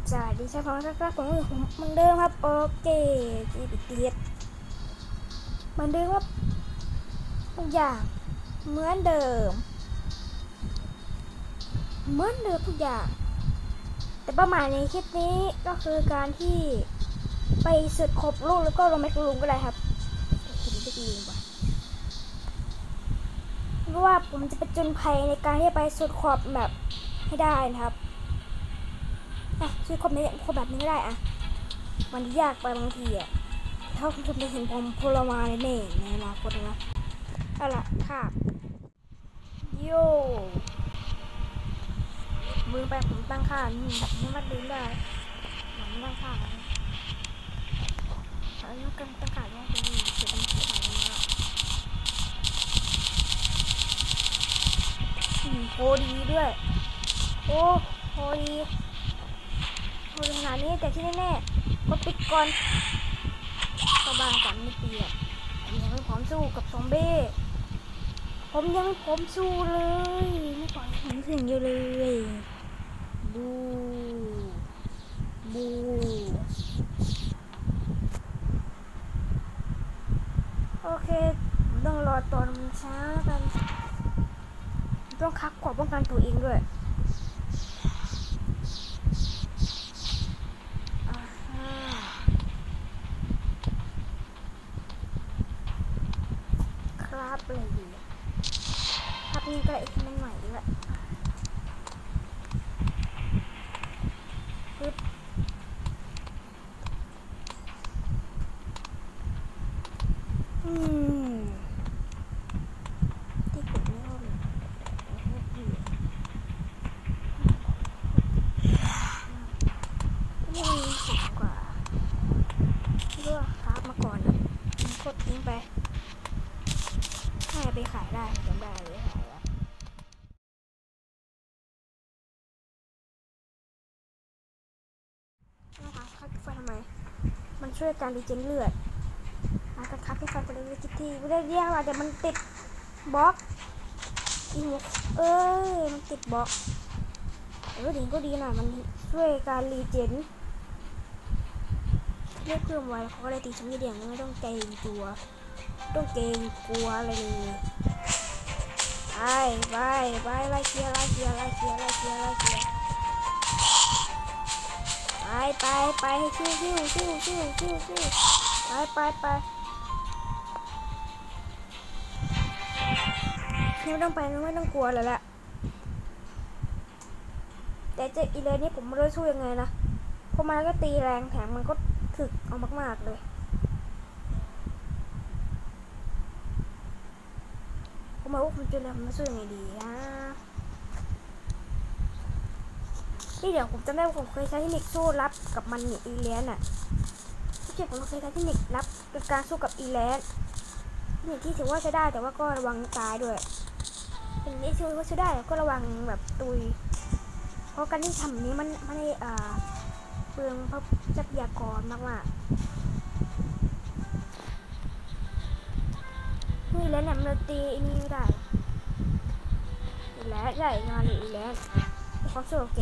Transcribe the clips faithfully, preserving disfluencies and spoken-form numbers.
สวัสดีชาวพองครับผมผมเหมือนเดิมครับโอเคจีบิเตียดเหมือนเดิมครับทุกอย่างเหมือนเดิมเหมือนเดิมทุกอย่างแต่เป้าหมายในคลิปนี้ก็คือการที่ไปสุดครบลูกแล้วก็ลงแมกลูมก็ได้ครับผมจะดีกว่าเพราะว่าผมจะไปจนภัยในการที่ไปสุดขอบแบบให้ได้นะครับอ่ะสุดขอบนี้ขอบแบบนี้ก็ได้อ่ะมันยากไปบางทีอ่ะถ้าคุณผู้ชมได้เห็นผมโพลามาในเน่ในอนาคตนะเอาล่ะค่ะโย่มือไปผมตั้งค่านี่ไม่มาดึงได้ผมตั้งค่าแล้วแล้วกันตั้งค่าว่าเป็นเสียงมันถ่ายมาอืมโคดีด้วยโอ้โคดีโคดีขนาดนี้แต่ที่แน่ๆก็ปิดก่อนก็บางกันไม่เปียกผมยังไม่พร้อมสู้กับซอมบี้ผมยังไม่พร้อมสู้เลยไม่ปล่อยผมถึงอยู่เลยบูบูโอเคต้องรอตอนมันช้ากันต้องคักขวบป้องกันตัวเองด้วยครับเลยดีครับนี่ก็อีกนิดหน่อยด้วยปึ๊บอืมที่กดไม่เข้าเลยไม่มีเสียงกว่าเลือกครับมาก่อนนะกดทิ้งไปให้ไปขายได้จำได้เลยขายแล้วนะคะคัดไฟทำไมมันช่วยการรีเจนเลือดอาการคัดให้ไฟไปเลยจิตทีไม่ได้เรียกว่าแต่มันติดบล็อกอีกเอ้ยมันติดบล็อกเออดีก็ดีนะมันช่วยการรีเจนเลือดเพิ่มไว้เขาก็เลยตีชั้นยี่เดียงไม่ต้องเกรงตัวต้องเกรงกลัวอะไรเลยไปไปไปไล่เชียร์ไล่เชียร์ไล่เชียร์ไล่เชียร์ไล่เชียร์ไปไปไปชิวชิวชิวชิวชิวชิวไปไปไปไม่ต้องไปไม่ต้องกลัวเลยแหละแต่เจออีเลนนี่ผมไม่รู้ช่วยยังไงนะเพราะมันก็ตีแรงแถมมันก็ถึกเอามากๆเลยผมมาว่าผมจะทำมาสู้ยังไงดีนะที่เดี๋ยวผมจะได้ผมเคยใช้เทคนิคสู้รับกับมันนี่อีเลนอ่ะที่เกี่ยวผมเคยใช้เทคนิครับเป็นการสู้กับอีเลนนี่ที่ถือว่าใช้ได้แต่ว่าก็ระวังตายด้วยเป็นนี่ถือว่าใช้ได้ก็ระวังแบบตุยเพราะการที่ทำนี้มันไม่ได้อ่าเปลืองทรัพยากรมากมากนี่แล้วเนี่ยมันตีอันนี้ไม่ได้อีแล้วใหญ่งานเลยอีแล้วเขาสู้แก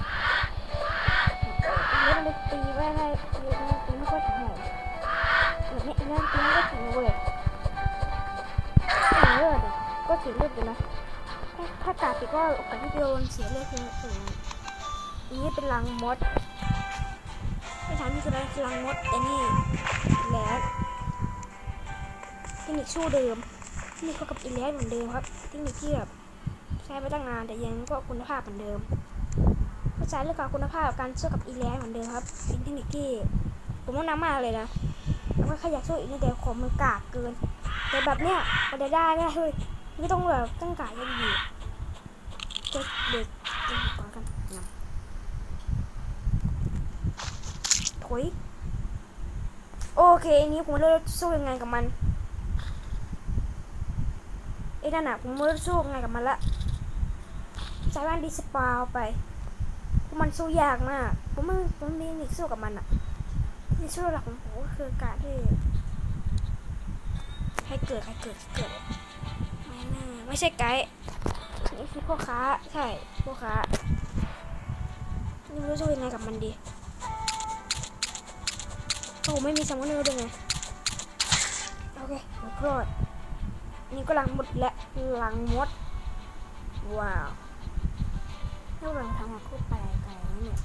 อีแล้วมันตีไม่ได้ตีไม่ค่อยถึงแบบนี้อีแล้วตีไม่ค่อยถึงเว้ยเลือดก็เสียเลือดอยู่นะถ้ากาดติก็โอกาสที่จะโดนเสียเลือดคือสูงนี้เป็นรังมดไม่ทันที่จะได้รังมดแต่นี่แล้วเทคนิคสู้เดิมเทคนิคก็กับอีเลสเหมือนเดิมครับเทคนิคที่แบบใช้ไปตั้งนานแต่ยังก็คุณภาพเหมือนเดิมก็ใช้เรื่องการคุณภาพการสู้กับอีเลสเหมือนเดิมครับเป็นเทคนิคที่ผมว่าน้ำมากเลยนะแล้วก็ขยันสู้อีกนิดเดียวของมันกากเกินแต่แบบเนี้ยมันจะได้ได้เลยไม่ต้องแบบตั้งกายังดีเด็กเด็กเด็กก่อนกันนะถอยโอเคอันนี้ผมเลือกสู้ยังไงกับมันไอ้นั่นน่ะผมเลือกสู้ยังไงกับมันละใช้บ้านดิสปาวไปเพราะมันสู้ยากมากผมไม่ผมมีนิกสู้กับมันอ่ะนี่สู้หลักของผมก็คือการที่ใครเกิดใครเกิดเกิดไม่น่าไม่ใช่ไกด์นี่คือพ่อค้าใช่พ่อค้านี่รู้จะยังไงกับมันดีเขาไม่มีซัมมอนเนอร์ด้วยไงโอเคหมดโปรดนี่ก็ลังหมดและหลังมดว้าวถ้าเราทำมาคู่ไปไกลๆเนี่ย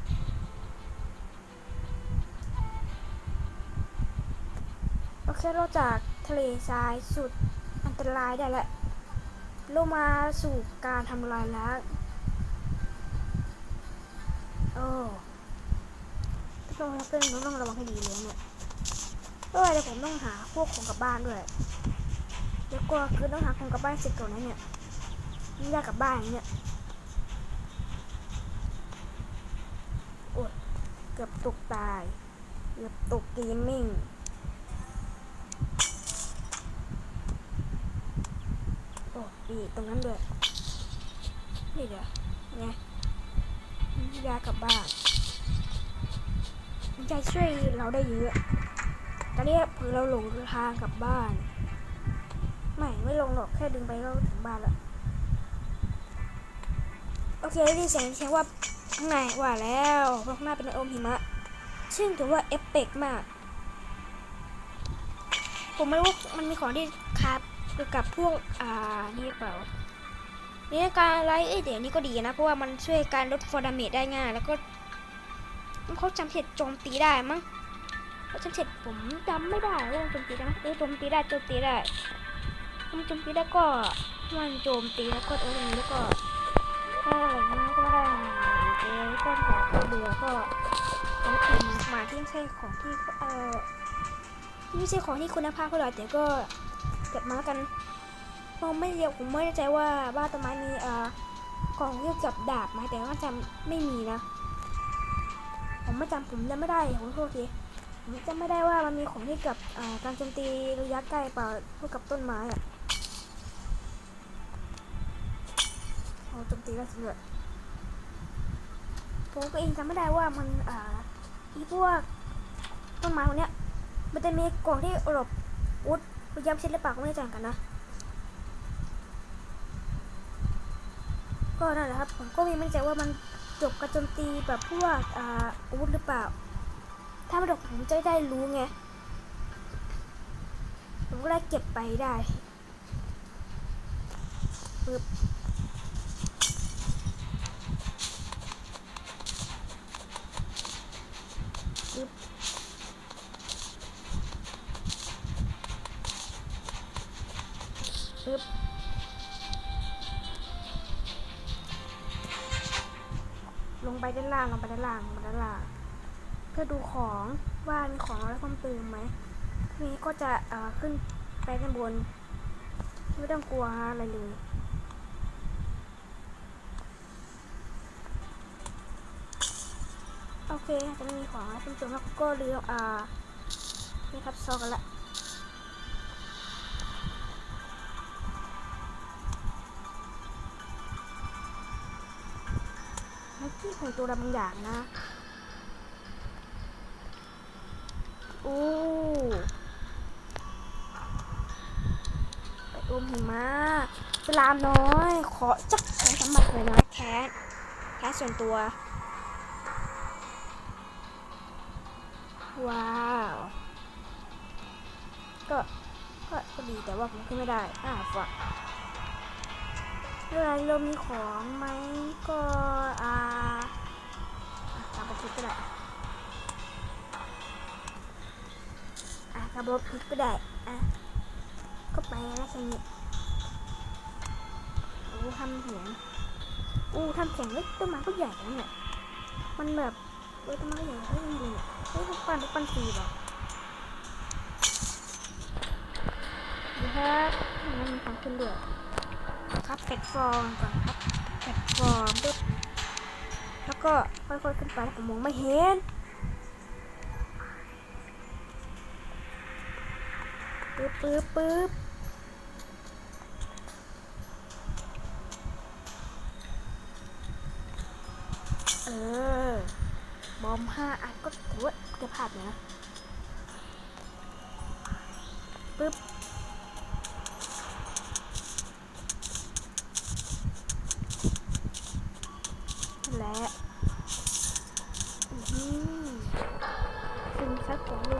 โอเคเราจากทะเลทรายสุดอันตรายได้แล้วเรามาสู่การทำลายล้างโอ้ต้องรับเรื่องต้องระวังให้ดีเลยเนี่ยเออเดี๋ยวผมต้องหาพวกของกลับบ้านด้วยเดี๋ยวก็คือต้องหาของกลับบ้านเสร็จก่อนนะเนี่ยนี่ได้กลับบ้านเนี่ยโอ้ยเกือบตกตายเกือบตกเกมมิ่งโอ้ดีตรงนั้นด้วยนี่เดี๋ยวไงยากลับบ้านมันจะช่วยเราได้เยอะตอนนี้เผื่อเราหลงทางกลับบ้านไม่ไม่ลงหรอกแค่ดึงไปก็ถึงบ้านแล้วโอเคได้เสียงเสียงว่าข้างในว่าแล้วเพราะข้างหน้าเป็นอมหิมะซึ่งถือว่าเอฟเฟกต์มากผมไม่รู้ว่ามันมีของที่คาบเกี่ยวกับพวกอ่านี่หรือเปล่านี่การไลท์เอ้ยเดี๋ยวนี้ก็ดีนะเพราะว่ามันช่วยการลดฟอร์ดาเมจได้ง่ายแล้วก็เขาจำเสร็จโจมตีได้มั้งเขาจำเสร็จผมจำไม่ได้ว่าโจมตีได้ไหมเออโจมตีได้โจมตีได้มันโจมตีได้ก็มันโจมตีแล้วก็เอออย่างนี้แล้วก็ถ้าอะไรนี้ก็ได้เออก็แบบเบื่อก็ต้องกินมาที่ไม่ใช่ของที่เออที่ไม่ใช่ของที่คุณภาพเท่าไหร่แต่ก็เก็บมาแล้วกันผมไม่เรียกผมไม่แน่ใจว่าบ้านต้นไม้มีเอ่อกล่องเกี่ยวกับดาบไหมแต่ว่าจำไม่มีนะผมไม่จำผมจำไม่ได้ขอโทษทีผมจำไม่ได้ว่ามันมีของที่กับการโจมตีระยะใกล้เปล่าพวกกับต้นไม้อะโอ้โจมตีก็เสือผมก็เองจำไม่ได้ว่ามันอ่าอีพวกต้นไม้พวกเนี้ยมันจะมีกล่องที่หลบอุดระยะเช่นหรือเปล่าก็ไม่แน่ใจกันนะก็นั่นแหละครับผมก็ไม่มั่นใจว่ามันจบการโจมตีแบบพวกอ่าอาวุธหรือเปล่าถ้าไม่จบผมจะได้รู้ไงผมก็ได้เก็บไปได้ปึ๊บปึ๊บปึ๊บลงไปด้านล่างลงไปด้านล่างลงไปด้านล่างเพื่อดูของว่ามีของอะไรเพิ่มเติมไหมนี้ก็จะเอ่อขึ้นไปด้านบนไม่ต้องกลัวอะไรเลยโอเคจะไม่มีของอะไรเพิ่มเติมแล้วก็เรืออ่านี่ครับซอกันละเมื่อกี้ของตัวดำบางอย่างนะโอ้ไปอมหิมะสลามน้อยขอจักสองสามบาทเลยนะแคสแคสส่วนตัวว้าวก็ก็ก็ดีแต่ว่าผมขึ้นไม่ได้อ่าฝักเรื่องเรามีของไหมก็อ่าตามไปคิดก็ได้อ่ะขับรถพลิกก็ได้อ่ะก็ไปแล้วแค่นี้โอ้ทำเสียงอู้ทำเสียงเล็กต้นไม้ก็ใหญ่แล้วเนี่ยมันแบบเอ้ยต้นไม้ใหญ่เฮ้ยจริงๆเฮ้ยทุกปันทุกปันสีแบบดูครับมันมีความขึ้นด้วยครับแพลตฟอร์มก่อนครับแพลตฟอร์มปุ๊บแล้วก็ค่อยๆขึ้นไปแล้วผมมองไม่เห็นปึ๊บปึ๊บปึ๊บเออบอมห้าอันก็ถือว่าจะผ่านนะปึ๊บและอืมซึ่งซักของโล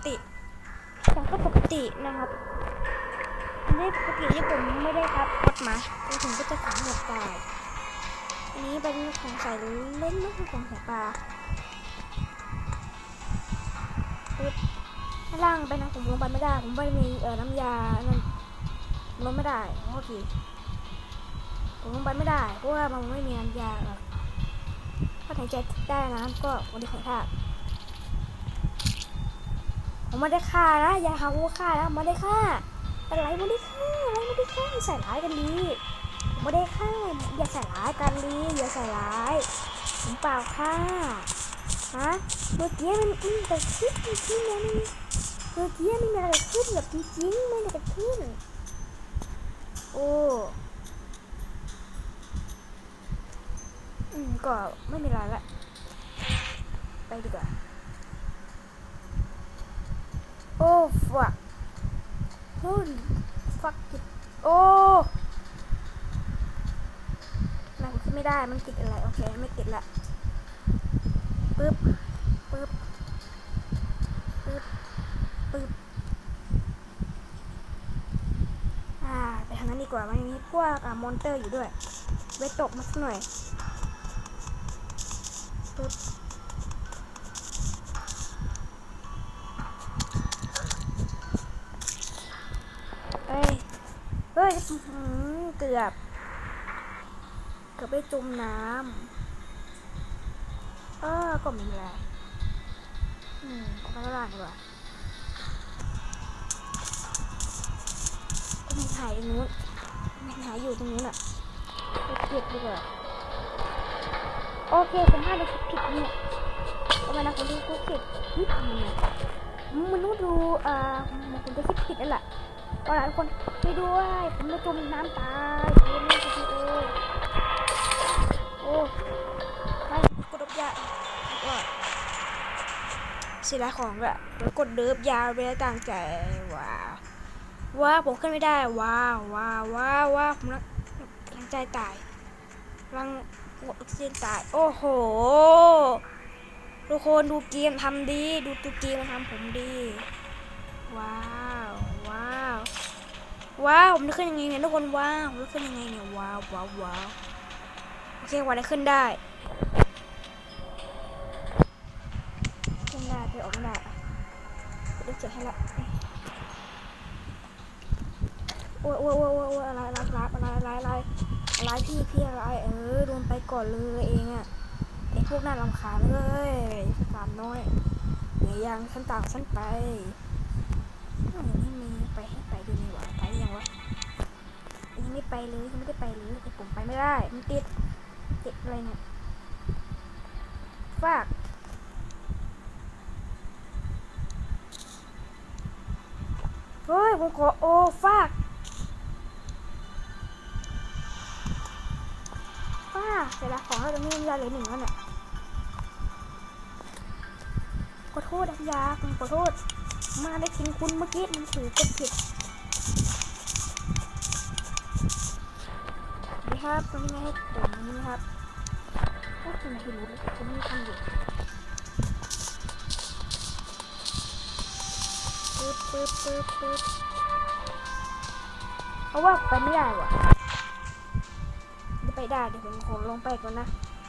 ติแต่ก็ปกตินะครับอันนี้ปกติที่ผมไม่ได้ครับกดมาแล้วผมก็จะขังหมดตายอันนี้เป็นของใส่เล่นไม่ใช่ของใส่ปลาปึ๊บข้างล่างไปนะผมลงไปไม่ได้ผมไม่มีเอ่อน้ำยานั่นลงไม่ได้โอเคผมลงไปไม่ได้เพราะว่ามันไม่มีน้ำยาถ้าหายใจได้นะก็วันนี้ขอท่าผมไม่ได้ฆ่านะอย่าหาว่าฆ่านะไม่ได้ฆ่าอะไรไม่ได้ฆ่าอะไรไม่ได้ฆ่าใส่ร้ายกันดีไม่ได้ฆ่าอย่าใส่ร้ายกันดีอย่าใส่ร้ายผมเปล่าฆ่าฮะเมื่อกี้มันอืมแต่คิดจริงๆนะมันเมื่อกี้มันอะไรขึ้นแบบจริงๆไม่ได้ขึ้นโอ้อืมก็ไม่มีอะไรละไปดีกว่าโอ้ fuck holy fuck it โอ้มันขึ้นไม่ได้มันติดอะไรโอเคไม่ติดละปึ๊บปึ๊บปึ๊บปึ๊บอ่าไปทางนั้นดีกว่ามันมีพวกอ่ามอนเตอร์อยู่ด้วยไปตกมาสักหน่อยปึ๊บเอ้ยเฮ้ยเกือบเกือบไปจมน้ำเออก็ไม่เป็นไรอืมไปตลาดดีกว่าก็มีหายตรงนู้นมีหายอยู่ตรงนู้นอ่ะไปเก็บดีกว่าโอเคผมพลาดไปผิดเนี่ยทำไมนะผมดูกูผิดผิดเนี่ยมนุษย์ดูอ่าผมจะคิดผิดนั่นแหละตอนนั้นคนช่วยด้วยผมจะจมน้ำตายเกมนี้คือโอ้โอ้ไปกดดบยาก็เสียดายของละแล้วกดเดิบยาไปแล้วต่างใจว้าวว้าผมขึ้นไม่ได้ว้าวว้าวว้าวว้าวผมร่างใจตายร่างหมดออกซิเจนตายโอ้โหทุกคนดูเกมทำดีดูตัวเกมมาทำผมดีว้าวว้าวว้าวผมจะขึ้นยังไงเนี่ยทุกคนว้าวผมจะขึ้นยังไงเนี่ยว้าวว้าวว้าวโอเควันนี้ขึ้นได้ขึ้นได้ไปออกไม่ได้เดี๋ยวเจ็บให้ละโอ้ยโอ้ยโอ้ยโอ้ยอะไรอะไรอะไรอะไรอะไรอะไรพี่พี่อะไรเออโดนไปก่อนเลยเองอะไอพวกน่ารำคาญเลยสามน้อยเดี๋ยวยังฉันต่างฉันไปอย่างนี้มีไปให้ไปดูนี่หว่าไปยังวะยังไม่ไปเลยยังไม่ได้ไปเลยแต่ผมไปไม่ได้มันติดติดอะไรเนี่ยฝากเฮ้ยผมขอโอ้ฝากฝากเสร็จแล้วของเราจะมียาเหลือหนึ่งแล้วเนี่ยขอโทษยาผมขอโทษมาได้ทิ้งคุณเมื่อกี้มันถือกดผิดดีครับตรงนี้ไม่ให้ผมนี่นะครับก็คือไม่รู้เลยผมไม่ทำอยู่ปึ๊บปึ๊บปึ๊บปึ๊บเพราะว่าไปไม่ได้ว่ะจะไปได้เดี๋ยวผมขอลงไปก่อนนะ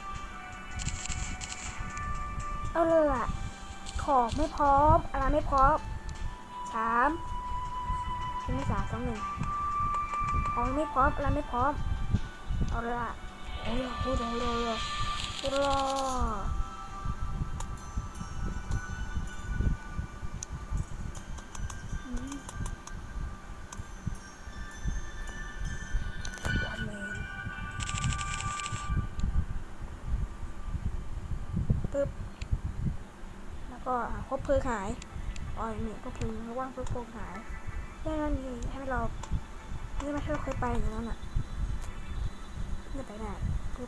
เอาเลยอ่ะของไม่พร้อมอะไรไม่พร้อมสามชิ้นที่สามสองหนึ่งของไม่พร้อมอะไรไม่พร้อมเอาเลยอ่ะโอ้ยโอ้ยโอ้ยโอ้ยโอ้ยปึ๊บแล้วก็ครบเพลิงหายอ๋อเนี่ยก็เพลิงระว่างเพื่อโกงหายแค่นั้นเองให้เราไม่ไม่ให้เราเคยไปอย่างนั้นอ่ะไม่ไปได้ปึ๊บ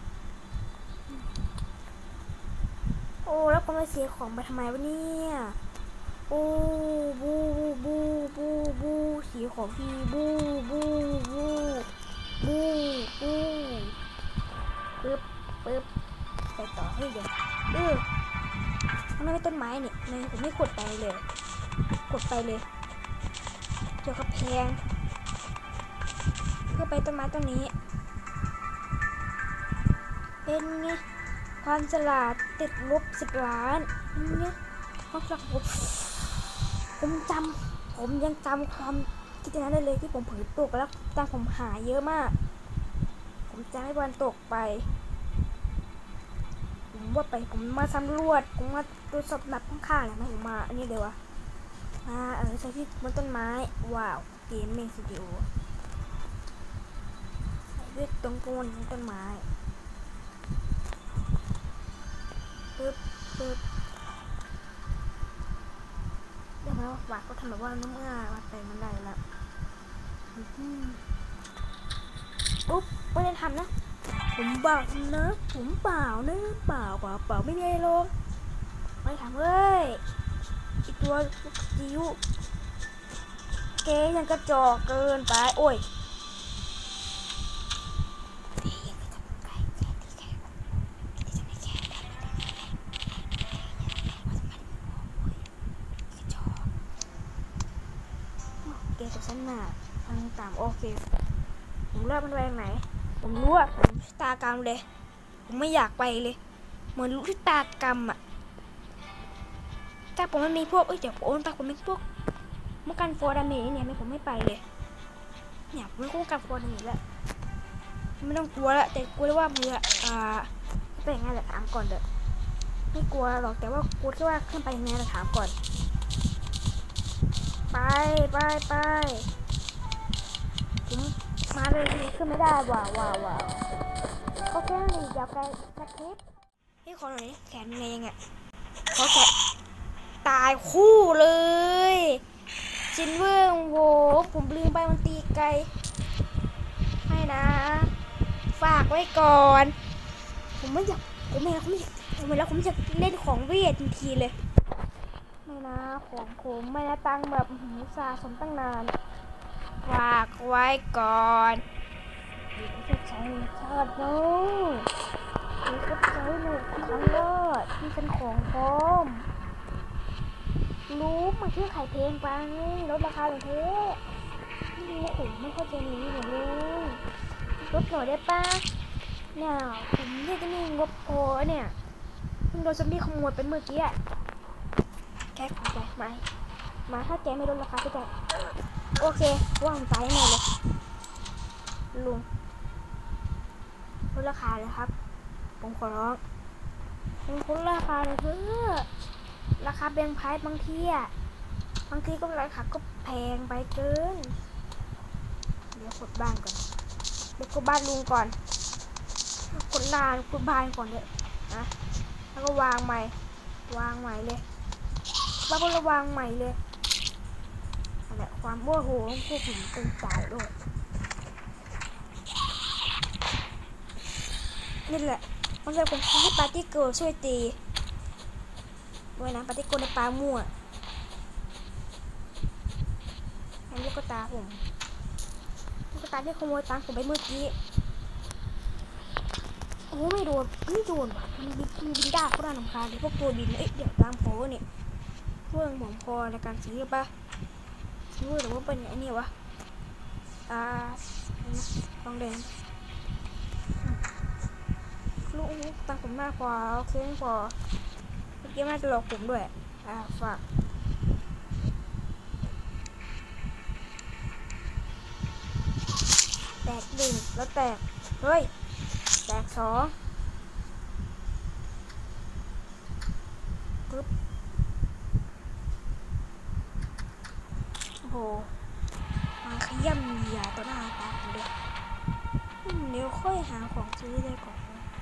โอ้แล้วผมจะเสียของไปทำไมวะเนี่ยโอ้บูบูบูบูเสียของพี่บูบูบูบูบูปึ๊บปึ๊บไปต่อให้เดี๋ยวเออทำไมไม่ต้นไม้เนี่ยในผมไม่ขุดไปเลยกดไปเลยเกี่ยวกับแพงเพื่อไปต้นไม้ต้นนี้เป็นไงความฉลาดติดลบสิบล้านเนี่ยความฉลาดผมผมจำผมยังจำความคิดนั้นได้เลยที่ผมเผยตกแล้วตังผมหาเยอะมากผมจะให้วันตกไปผมว่าไปผมมาสำรวจผมมาตรวจสอบนับข้างๆเลยนะผมมาอันนี้เลยวะมาเออใช้ที่บนต้นไม้ว้าวเกมเมนสตูดิโอเลือกตรงกนต้นไม้ปึ๊บปึ๊บเดี๋ยวนะวัดก็ทำแบบว่าน้ำเมื่อวัดไปมันได้แล้วปุ๊บไม่ได้ทำนะผมเปล่านะผมเปล่านะเปล่าเปล่าเปล่าไม่มีอะไรหรอกไม่ทำเว้ยอีตัวจิ๋วเก๋ยังกระจอกเกินไปโอ้ยเก๋ตัวฉันหนาทางตามโอเคผมเลือกมันไปทางไหนผมรู้ว่าผมชะตากรรมเลยผมไม่อยากไปเลยเหมือนรู้ชะตากรรมอะถ้าผมไม่มีพวกเอ้ยเดี๋ยวผมถ้าผมมีพวกมากันฟอร์ดาเมจเนี่ยไม่ผมไม่ไปเลยเนี่ยผมไม่กู้กันฟอร์ดาเมจแล้วไม่ต้องกลัวละแต่กลัวว่ามืออ่าเป็นยังไงแหละถามก่อนเด้อไม่กลัวหรอกแต่ว่ากลัวแค่ว่าขึ้นไปยังไงแหละถามก่อนไปไปไปผมมาเลยขึ้นไม่ได้ว้าวว้าวว้าวโอเคนี่เดี๋ยวไปสักคลิปพี่ขอหน่อยแขนไงยังไงขอแขนตายคู่เลยจินเวิร์งโวผมลืมไปมันตีไกลให้นะฝากไว้ก่อนผมไม่อยากผมไม่แล้วผมไม่อยากผมไม่แล้วผมจะเล่นของเวททันทีเลยไม่นะของผมไม่นะตังแบบหูสาสมตั้งนานฝากไว้ก่อนเดี๋ยวจะใช้ชาตินู้เดี๋ยวจะใช้หนูทั้งรอดที่เป็นของพร้อมรู้มาชื่อไข่เพลงปังลดราคาหรือเท่นี่ผมไม่เข้าใจนี้หนูเลยลดหน่อยได้ปะเนี่ยผมเนี่ยจะมีงบพอเนี่ยเพิ่งโดนซอมบี้ขโมยไปเมื่อกี้อะแค่ของใจมามาถ้าแกไม่ลดราคาก็จะโอเคว่างใจแน่เลยลุงลดราคาเลยครับผมขอร้องผมลดราคาเลยเพื่อราคาแบงค์ไพร์บางทีอ่ะบางทีก็ราคาก็แพงไปเกินเดี๋ยวกดบ้านก่อนเดี๋ยวกดบ้านลุงก่อนกดลานกดบ้านก่อนเลยนะแล้วก็วางใหม่วางใหม่เลยบ้านก็ระวางใหม่เลยอะไรความโมโหพวกผมตึงใจด้วยนี่แหละมันจะผมให้ปาร์ตี้เกิร์ลช่วยตีด้วยนะปาร์ตี้เกิร์ลในปลามั่วให้ลูกตาผมลูกตาที่ขโมยตังค์ผมไปเมื่อกี้โอ้ไม่โดนไม่โดนว่ะมันบินมันบินได้ก็น่าลำคาญเลยพวกตัวบินเอ้ยเดี๋ยวตามโผล่เนี่ยเรื่องหมองพอในการซื้อปะซื้อหรือว่าเป็นไอ้นี่วะอ่าทองแดงลูกตังผมมากพอโอเคไม่พอเมื่อกี้มาจะหลอกผมด้วยอ่าฝากแตกหนึ่งแล้วแตกเฮ้ยแตกสองปึ๊บโอ้โหมาขย้ำเหยียต่อหน้าตาผมเลยเดี๋ยวค่อยหาของซื้อได้ก่อน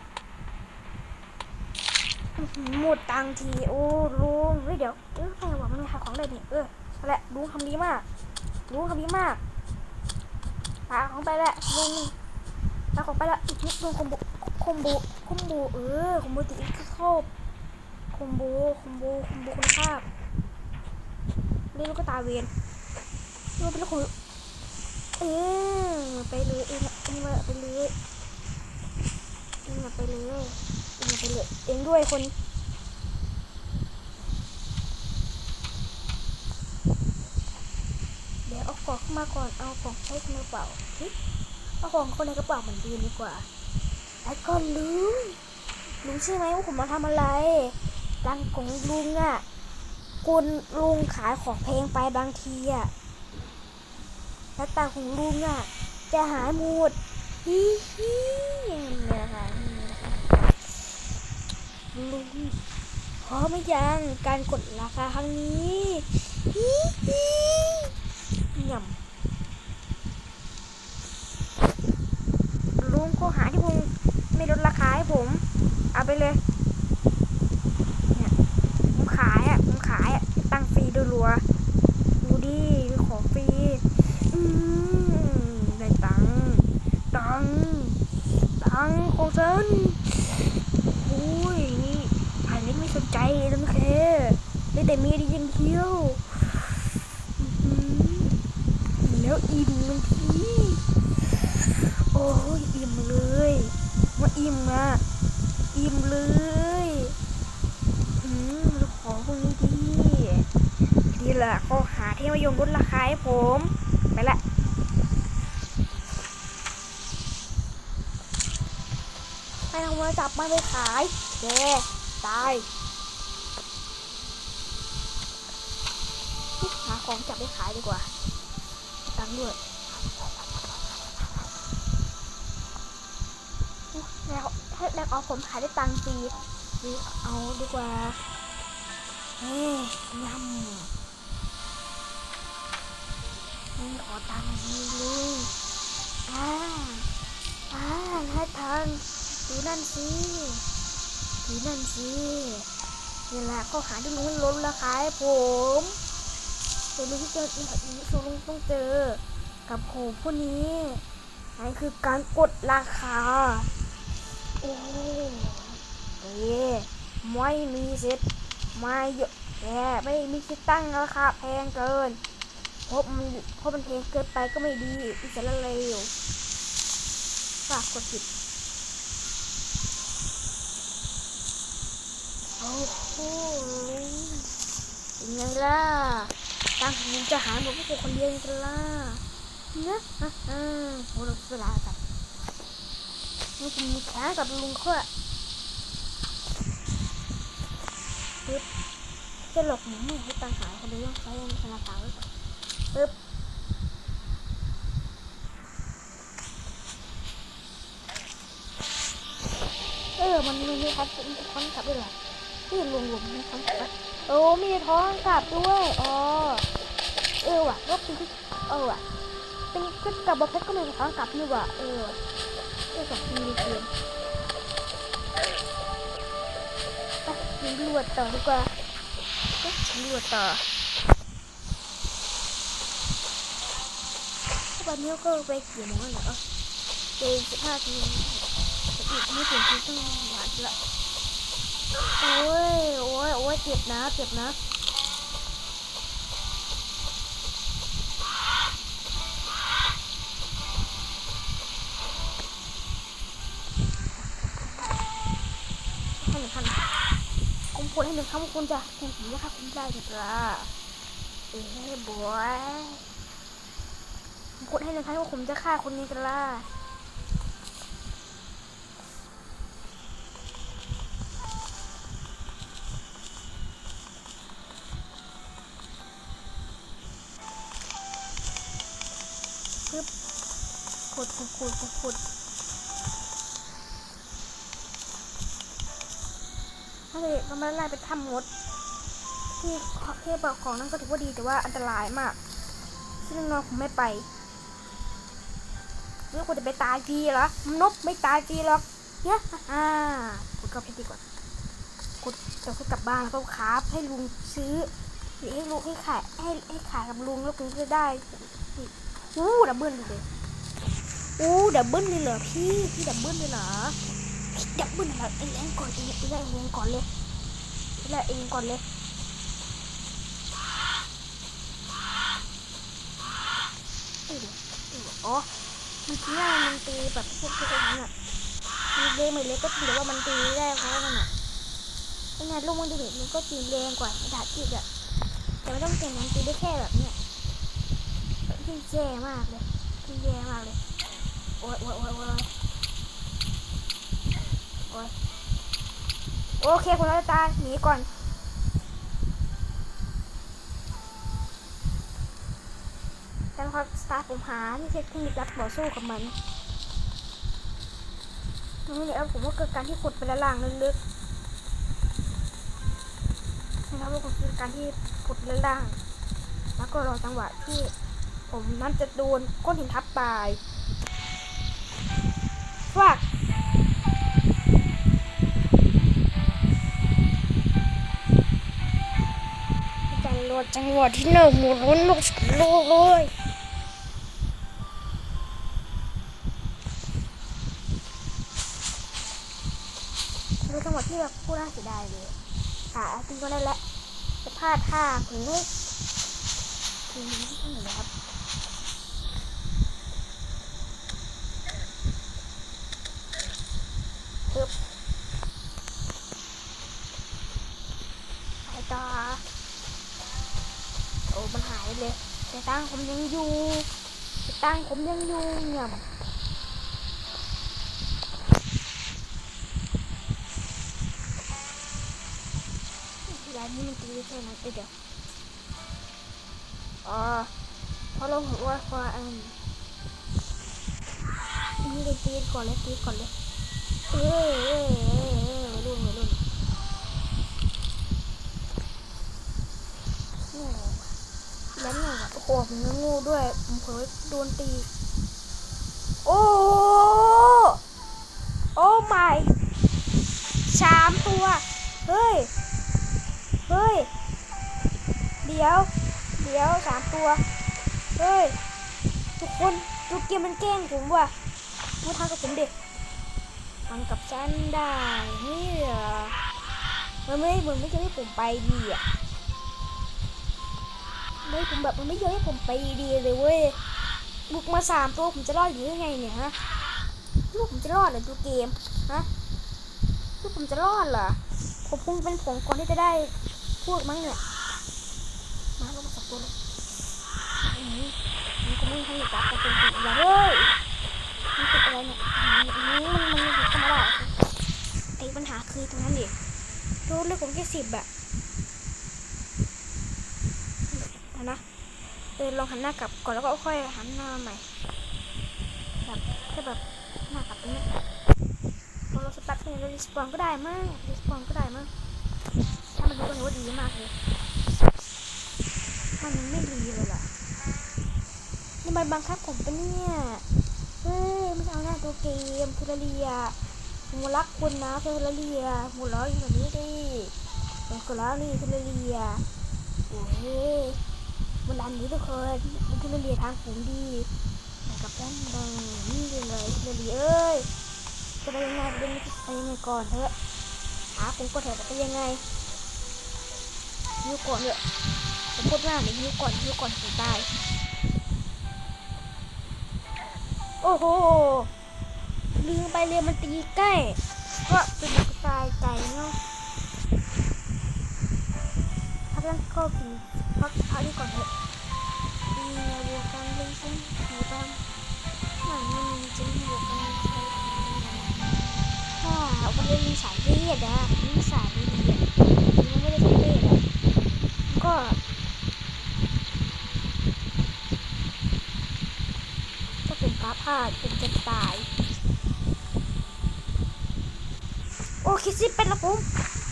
หมดตังทีโอ้ลุงเฮ้ยเดี๋ยวเออใครบอกมันหาของได้นี่เออแหละลุงทำดีมากลุงทำดีมากพาของไปแหละลุงพาของไปละอีกนิดลุงคอมโบคอมโบคอมโบเออคอมโบติดอีกเข้าคอมโบคอมโบคอมโบคุณภาพเรียกลูกตาเวนเออเป็นลูกเออไปเลยเองเองมาไปเลยเองมาไปเลยเองมาไปเลยเองด้วยคนของขึ้นมาก่อนเอาของใช้ในกระเป๋าเอาของคนในกระเป๋าเหมือนดีดีกว่าแล้วก็ลุงลุงใช่ไหมว่าผมมาทำอะไรร้านของลุงอ่ะคุณลุงขายของแพงไปบางทีอ่ะแล้วตาของลุงอ่ะจะหายหมดฮิฮิเนี่ยค่ะลุงพร้อมไหมยังการกดราคาครั้งนี้ฮิฮิยำลุงข้อหาที่ผมไม่ลดราคาให้ผมเอาไปเลยเนี่ยผมขายอ่ะผมขายอ่ะตั้งฟรีดูรัวดูดิของฟรีอืมได้ตังตังตังของฉันโอ้ยผ่านเล็กไม่สนใจเลยแค่ได้แต่มีดีอย่างเดียวแล้วอิ่มมันทีโอ้ยอิ่มเลยมาอิ่มอ่ะอิ่มเลยอืมของพวกนี้ดีดีแหละข้อหาที่มายมลดราคาให้ผมไปละให้เอามาจับมาไปขายแกตายหาของจับไปขายดีกว่าตังค์ด้วยแล้วให้แล้วเอาผมขายได้ตังค์ฟรีหรือเอาดีกว่าเฮ้ยยำนี่ขอตังค์นี่ลุงอ่าอ่าให้ตังค์ดูนั่นสิดูนั่นสินี่แหละข้อหาที่ลุงลดราคาให้ผมเดี๋ยวลุงที่เจอลุงต้องเจอกับโหพวกนี้นั่นคือการกดราคาโอ้เอ๊ะไม่มีสิทธิ์ไม่เยอะแกไม่มีสิทธิ์ตั้งราคาแพงเกินเพราะมันเพราะมันแพงเกินไปก็ไม่ดีอิสระเลวฝากกดผิดโอ้โหยังไงล่ะตั้งค์จะหายหมดพวกคนเดียวกันล่ะเนี่ยอ่าโหเราเวลากันนี่ผมแข่งกับลุงเขาอะปึ๊บจะหลอกหนูไม่ให้ตังค์หายคนเดียวต้องใช้ธนาคารไว้ก่อนปึ๊บเออมันมีท้องท้องกลับด้วยเหรอที่รวมรวมมีท้องกลับโอ้มีท้องกลับด้วยอ๋อเออว่ะรถเป็นเออว่ะเป็นขึ้นกับบอเพชรก็มีท้องกลับนี่ว่ะเออเออแบบมีเกมไปยิงลวดต่อดีกว่ายิงลวดต่อวันนี้ก็ไปเกี่ยวมันเหรอเจนสิบห้าทีอีกไม่ถึงที่ต้องหวานละโอ้ยโอ้ยโอ้ยเจ็บนะเจ็บนะให้หนึ่งพันผมพูดให้หนึ่งคำคุณจะคุณผมจะค่ะคุณได้จ้ะเอ้ยบอยผมพูดให้หนึ่งคำว่าผมจะฆ่าคนนี้กันล่ะปึ๊บขุดขุดขุดขุดขุดถ้าเกิดมันไม่ไล่ไปทำมดที่เทพบอกของนั่นก็ถือว่าดีแต่ว่าอันตรายมากซึ่งน้องผมไม่ไปเรื่องคุณจะไปตายฟรีเหรอนบไม่ตายฟรีหรอกเนี่ยอ่าคุณก็ไปดีกว่าคุณจะกลับบ้านแล้วก็ค้าให้ลุงซื้อหรือให้ลุงให้ขายให้ให้ขายกับลุงแล้วคุณจะได้อู้ดับเบิ้ลเลยอู้ดับเบิ้ลเลยเหรอพี่พี่ดับเบิ้ลเลยเหรอพี่ดับเบิ้ลเหรอเอ็งเอ็งก่อนเอ็งเอ็งเอ็งก่อนเลยเอ็งเอ็งก่อนเลยอ๋อมันตีง่ายมันตีแบบพวกพวกนั้นอ่ะมันเล็กไม่เล็กก็ตีแต่ว่ามันตีได้เพราะมันอ่ะไอ้งานลูกมันเด็กมันก็ตีแรงกว่าไอ้ดาบจีบอ่ะแต่ไม่ต้องเก่งมันตีได้แค่แบบเนี้ยที่แย่มากเลยที่แย่มากเลยโอ้ยโอ้ยโอ้ยโอ้ยโอ้ยโอเคคุณเราจะตายหนีก่อนการคอสตาร์ผมหาที่เทคนิคการต่อสู้กับมันนี่เนี่ยผมว่าเกิดการที่ขุดไปละล่างลึกๆนะครับว่าคือการที่ขุดละล่างแล้วก็รอจังหวะที่ผมนั่นจะโดนก้อนหินทับตายฟากจังหวะจังหวะที่หนึ่งหมุนลุ้นลูกโลกเลยดูจังหวะที่แบบพูดน่าเสียดายเลยอ่ะจริงก็ได้แหละจะพลาดท่าถึงไม่ถึงที่ไหนเลยครับปึ๊บไปต่อโอ้มันหายเลยแต่ตั้งผมยังอยู่แต่ตั้งผมยังอยู่เนี่ยร้านนี้มันตีแค่นั้นเดี๋ยวอ๋อพอเราหัวพออันนี่เลยตีก่อนเลยตีก่อนเลยเอ้ยเอ้ยเอ้ยเอ้ยมาลุ่นมาลุ่นนี่อะไรแล้วเนี่ยโอ้โหผมยังงูด้วยผมเผลอโดนตีโอ้โอ้ไม่สามตัวเฮ้ยเฮ้ยเดี๋ยวเดี๋ยวสามตัวเฮ้ยทุกคนทุกเกมมันแกล้งผมว่ะมาทำกับผมเด็กทำกับฉันได้นี่เหรอมันไม่มันไม่ยอมให้ผมไปดีอ่ะไม่ผมแบบมันไม่ยอมให้ผมไปดีเลยเว้ยบุกมาสามตัวผมจะรอดอยู่ยังไงเนี่ยฮะลูกผมจะรอดเหรอดูเกมฮะลูกผมจะรอดเหรอผมคงเป็นผงก่อนที่จะได้พูดมั้งเนี่ยมาลงมาสักตัวเลยมันก็ไม่ให้จับกันเป็นตัวอย่าเฮ้ยมันเป็นอะไรเนี่ยมันมันมันอยู่ธรรมดาไอ้ปัญหาคือตรงนั้นดิรู้เรื่องผมแค่สิบแบบนะเดินลองหันหน้ากลับก่อนแล้วก็ค่อยหันหน้าใหม่แบบแค่แบบหน้ากลับตรงนี้พอเราสตาร์ทเนี่ยเรารีสปอนก็ได้มั้งรีสปอนก็ได้มั้งถ้ามันดูก็ถือว่าดีมากเลยมันไม่ดีเลยล่ะนี่มันบังคับผมปะเนี่ยเฮ้ยไม่เอาหน้าตัวเกมเทเลเรียมูรักคุณนะเทเลเรียมูร้อยอย่างนี้ดิเป็นคนแล้วนี่เทเลเรียโอ้ยมันอันนี้ทุกคนมันเทเลเรียทางผมดีกับแป้นแดงนี่เลยเทเลเรียเอ้ยจะไปยังไงไปยังไงก่อนเถอะหาผมก็เถอะไปยังไงยูก่อนเนี่ยผมพูดว่าเนี่ยยูก่อนยูก่อนผมตายโอ้โหลืมไปเรียนมันตีใกล้ก็เป็นกระตายไก่เนาะถ้าเรื่องก็กินพักพักนี่ก่อนเถอะมีบวกกันเลยซึ่งผีบ้างมันไม่มีจริงบวกกันใช้ถ้าวันนี้มีสายเลือดอะมีสายเลือดยังไม่ได้ใช้เลือดอะก็ถ้าผมฟ้าผ่าผมจะตายโอ้คิดสิเป็นละผม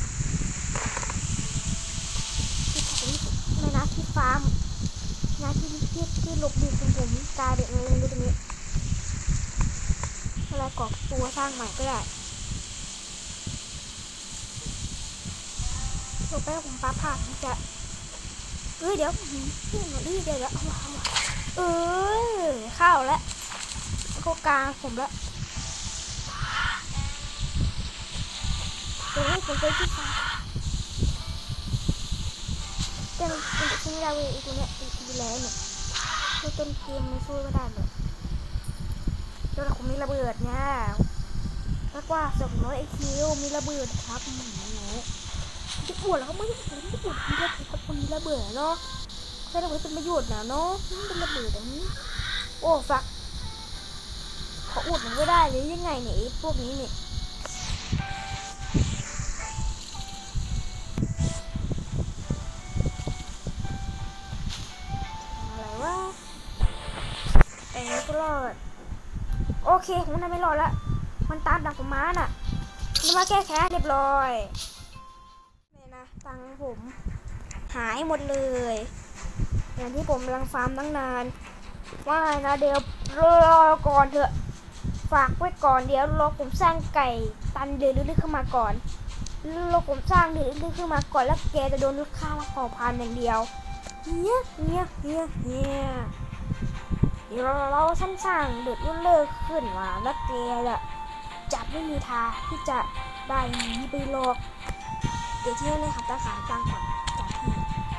ไม่นะที่ฟาร์มนะที่ที่ที่หลบดีของผมกลายเป็นอะไรตรงนี้อะไรกอกตัวสร้างใหม่ก็ได้หลบไปผมฟ้าผ่าจะเอ้ยเดี๋ยวพี่หนูรีบเดี๋ยวแล้วเออเข้าแล้วเข้ากลางผมแล้วเดี๋ยวให้ผมไปที่ฟ้าแต่มันจะช่วยไม่ได้เว้ยไอ้ตัวเนี้ยไอ้ตัวแหลเนี่ยตัวต้นเกมมันช่วยไม่ได้เลยตัวผมมีระเบิดเนี่ยแล้วกว่าสองร้อยไอคิวมีระเบิดครับหนูจะปวดแล้วไม่ไม่ปวดมีระเบิดครับคนมีระเบิดเนาะใช้ระเบิดเป็นประโยชน์นะเนาะเป็นระเบิดอย่างนี้โอ้ฟักขออุดมันไม่ได้เลยยังไงเนี่ยไอ้พวกนี้เนี่ยอะไรวะเอ้ก็รอดโอเคผมน่าไม่รอดละมันตามดักผมมาน่ะมันมาแก้แค้นเรียบร้อยเนี่ยนะตังผมหายหมดเลยอย่างที่ผมกำลังฟาร์มตั้งนานว่านะเดี๋ยวรอก่อนเถอะฝากไว้ก่อนเดี๋ยวรอผมสร้างไก่ตันเดือดลึกขึ้นมาก่อนรอผมสร้างเดือดลึกขึ้นมาก่อนแล้วแกจะโดนลูกค้ามาขอพันอย่างเดียวเนี้ยเนี้ยเนี้ยเนี้ยเดี๋ยวเราสร้างเดือดเลิกขึ้นมาแล้วแกจะจับไม่มีทางที่จะได้หนีไปหรอกเดี๋ยวที่นี่ครับตาขาตั้งก่อนจากที่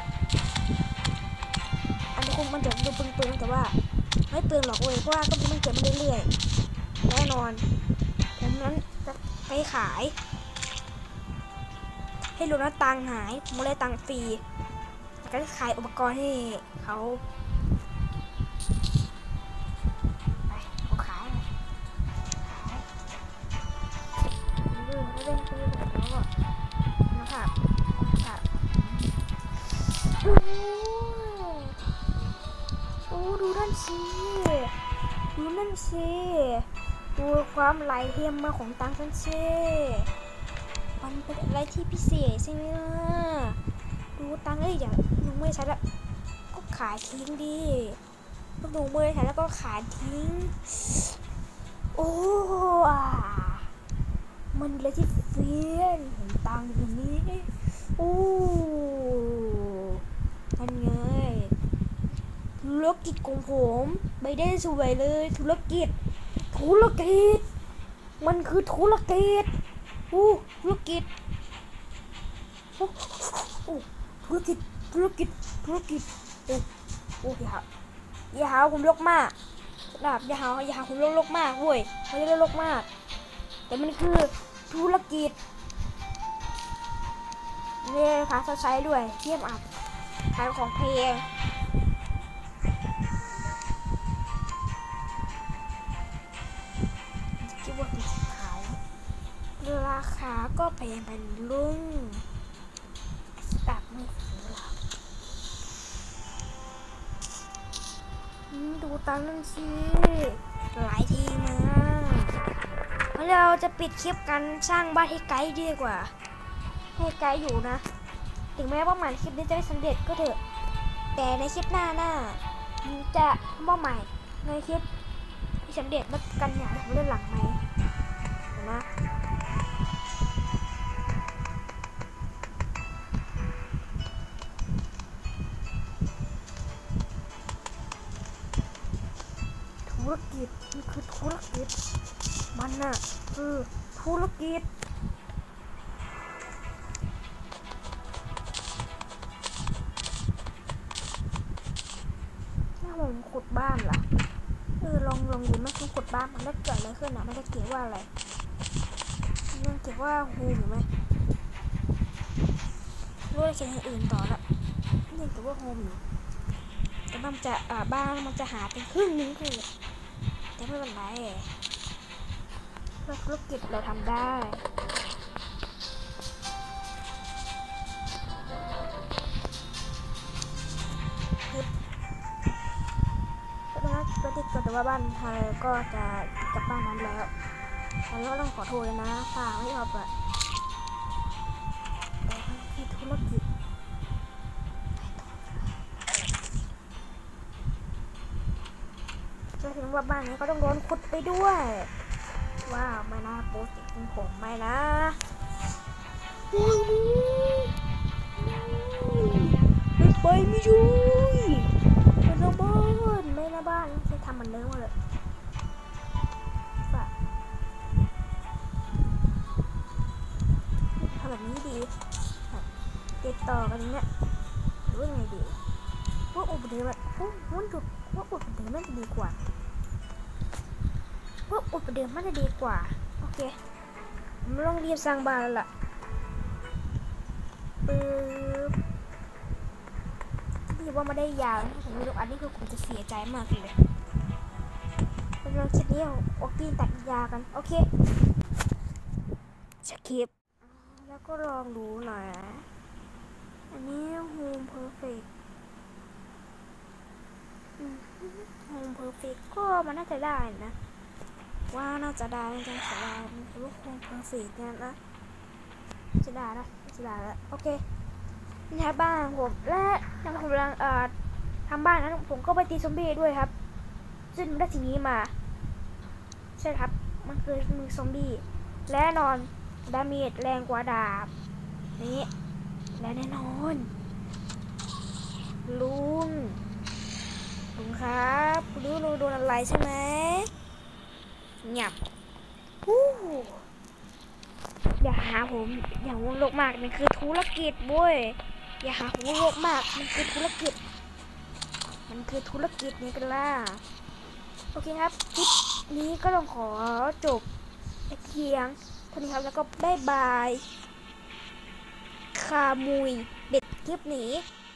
อันนี้คงมันจะดูเปลืองๆแต่ว่าไม่เปลืองหรอกเว้ยเพราะว่าก็มันเกิดมาเรื่อยๆแน่นอนผมนั้นจะไปขายให้ลูกน้าตังหายผมเลยตังฟรีก็จะขายอุปกรณ์ให้เขาไปเขาขายขายเรื่องเรื่องเรื่องแล้วก็นะครับครับโอ้ดูนั่นสิดูนั่นสิดูความไหลเทียมมาของตังฉันสิมันเป็นอะไรที่พิเศษใช่ไหมล่ะดูตังเอ้ยอย่างลุงไม่ใช้แล้วก็ขายทิ้งดิพวกลุงไม่ใช้แล้วก็ขายทิ้งโอ้มันเลยที่เฟี้ยนเห็นตังอย่างนี้โอ้ทันไงธุรกิจของผมไม่ได้สวยเลยธุรกิจธุรกิจมันคือธุรกิจอู้ธุรกิจโอ้โอ้ธุรกิจธุรกิจธุรกิจโอ้โอ้อย่าอย่าหาผมลกมากแบบอย่าหาอย่าหาผมลกลกมากเว้ยไม่ได้ลกมากแต่มันคือธุรกิจเนี่ยพาใช้ด้วยเทียบอัดขายของเพลงคิดว่าเป็นขายราคาก็แพงเป็นลุงแบบไม่ซื้อหรอกดูตังนั่นสิหลายทีมากเราจะปิดคลิปกันสร้างบ้านให้ไกด์ดีกว่าให้ไกด์อยู่นะถึงแม้ว่ามันคลิปนี้จะไม่สำเร็จก็เถอะแต่ในคลิปหน้าหน้าจะมอบใหม่ในคลิปที่สำเร็จแล้วกันอย่างผมเล่นหลังไหมเห็นไหมธุรกิจมันคือธุรกิจมันน่ะคือธุรกิจถ้าผมขุดบ้านล่ะเออลองลองดูไหมคุณขุดบ้านมันได้เกิดอะไรขึ้นอ่ะมันจะเขียนว่าอะไรมันเขียนว่าโฮมหรือไหมรู้ว่าเขียนอย่างอื่นต่อละนี่เขียนว่าโฮมอยู่แต่มันจะอ่าบ้านมันจะหาเป็นครึ่งนึงคือแต่ไม่เป็นไรเราธุรกิจเราทำได้ก็ติดก็แต่ว่าบ้านไทยก็จะกลับบ้านนั้นแล้วแล้วก็ต้องขอโทษเลยนะถ้าไม่เอาแบบที่ธุรกิจจะถึงว่าบ้านนี้ก็ต้องโดนขุดไปด้วยว้าวไม่น่าโปรเจกต์ของผมไม่นะไม่ไปไม่ช่วยไม่นะบ้านไม่นะบ้านจะทำเหมือนเดิมเลยทำแบบนี้ดีติดต่อกันเนี้ยหรือว่าไงดีว่าอุปเดมโอ้มันจุดว่าอุปเดมมันจะดีกว่าว่าอุปเดมมันจะดีกว่าโอเคผมลองรีบสร้างบ้านแล้วล่ะปึ๊บที่ว่าไม่ได้ยาวถ้าผมไม่รู้อันนี้คือผมจะเสียใจมากเลยเป็นเราคลิปนี้โอเคตัดยากันโอเคสคริปแล้วก็ลองดูหน่อยอันนี้ Home Perfect Home Perfect ก็มันน่าจะได้นะว่าน่าจะได้น่าจะได้มันคือว่า Home Perfect เนี่ยนะจะได้นะจะได้แล้วโอเคนี่ครับบ้านผมและยังผมกำลังเอ่อทำบ้านนั้นผมก็ไปตีซอมบี้ด้วยครับซึ่งได้สิ่งนี้มาใช่ครับมันคือมือซอมบี้และนอนดาเมจแรงกว่าดาบนี้และแน่นอนลุงลุงครับคุณรู้ลุงโดนอะไรใช่ไหมเงียบฮู้อย่าหาผมอย่าวุ่นโลกมากมันคือธุรกิจบุ้ยอย่าหาผมโลกมากมันคือธุรกิจมันคือธุรกิจนี่กันล่ะโอเคครับคลิปนี้ก็ต้องขอจบเพียงเท่านี้ครับแล้วก็บ๊ายบายคามุยเด็ดคลิปนี้